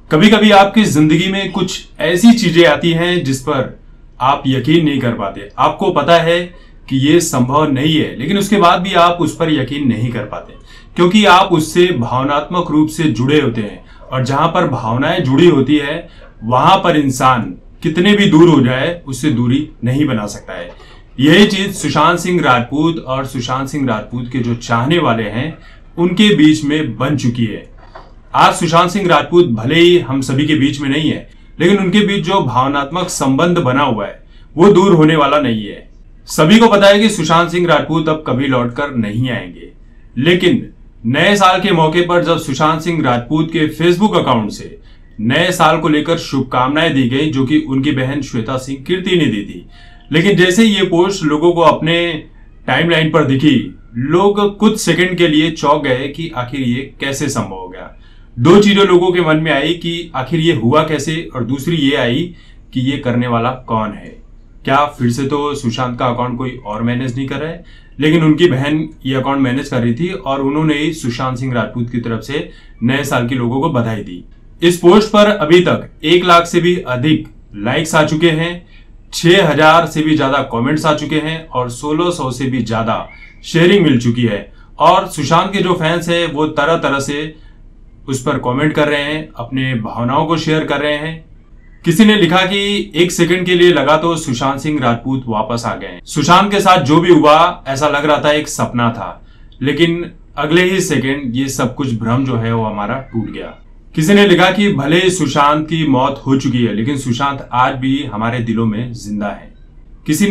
कभी कभी आपकी जिंदगी में कुछ ऐसी चीजें आती हैं जिस पर आप यकीन नहीं कर पाते। आपको पता है कि ये संभव नहीं है, लेकिन उसके बाद भी आप उस पर यकीन नहीं कर पाते क्योंकि आप उससे भावनात्मक रूप से जुड़े होते हैं। और जहां पर भावनाएं जुड़ी होती है वहां पर इंसान कितने भी दूर हो जाए उससे दूरी नहीं बना सकता है। यही चीज सुशांत सिंह राजपूत और सुशांत सिंह राजपूत के जो चाहने वाले हैं उनके बीच में बन चुकी है। आज सुशांत सिंह राजपूत भले ही हम सभी के बीच में नहीं है, लेकिन उनके बीच जो भावनात्मक संबंध बना हुआ है वो दूर होने वाला नहीं है। सभी को पता है कि सुशांत सिंह राजपूत अब कभी लौटकर नहीं आएंगे, लेकिन नए साल के मौके पर जब सुशांत सिंह राजपूत के फेसबुक अकाउंट से नए साल को लेकर शुभकामनाएं दी गई, जो कि उनकी बहन श्वेता सिंह कीर्ति ने दी थी, लेकिन जैसे ये पोस्ट लोगों को अपने टाइमलाइन पर दिखी, लोग कुछ सेकंड के लिए चौंक गए कि आखिर ये कैसे संभव हो गया। दो चीजें लोगों के मन में आई कि आखिर ये हुआ कैसे, और दूसरी ये आई कि ये करने वाला कौन है। क्या फिर से तो सुशांत का अकाउंट कोई और मैनेज नहीं कर रहा है, लेकिन उनकी बहन ये अकाउंट मैनेज कर रही थी और उन्होंने ही सुशांत सिंह राजपूत की तरफ से नए साल के लोगों को बधाई दी। इस पोस्ट पर अभी तक 1 लाख से भी अधिक लाइक्स आ चुके हैं, 6000 से भी ज्यादा कमेंट्स आ चुके हैं और 1600 से भी ज्यादा शेयरिंग मिल चुकी है। और सुशांत के जो फैंस हैं वो तरह तरह से उस पर कमेंट कर रहे हैं, अपने भावनाओं को शेयर कर रहे हैं। किसी ने लिखा कि 1 सेकंड के लिए लगा तो सुशांत सिंह राजपूत वापस आ गए। सुशांत के साथ जो भी हुआ ऐसा लग रहा था एक सपना था, लेकिन अगले ही सेकंड ये सब कुछ भ्रम जो है वो हमारा टूट गया। किसी ने लिखा कि भले ही सुशांत की मौत हो चुकी है, लेकिन सुशांत आज भी हमारे दिलों में जिंदा है। किसी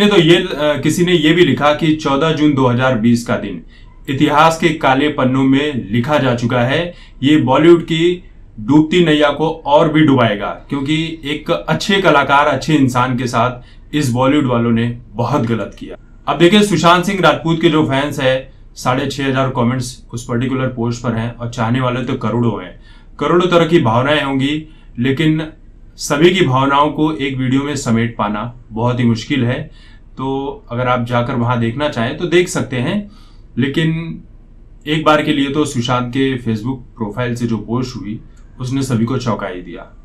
ने ये भी लिखा कि 14 जून 2020 का दिन इतिहास के काले पन्नों में लिखा जा चुका है। ये बॉलीवुड की डूबती नैया को और भी डुबाएगा, क्योंकि एक अच्छे कलाकार, अच्छे इंसान के साथ इस बॉलीवुड वालों ने बहुत गलत किया। अब देखिए, सुशांत सिंह राजपूत के जो फैंस है 6500 कमेंट्स उस पर्टिकुलर पोस्ट पर हैं और चाहने वाले तो करोड़ों हैं। करोड़ों तरह की भावनाएं होंगी, लेकिन सभी की भावनाओं को एक वीडियो में समेट पाना बहुत ही मुश्किल है। तो अगर आप जाकर वहां देखना चाहें तो देख सकते हैं, लेकिन एक बार के लिए तो सुशांत के फेसबुक प्रोफाइल से जो पोस्ट हुई उसने सभी को चौंका ही दिया।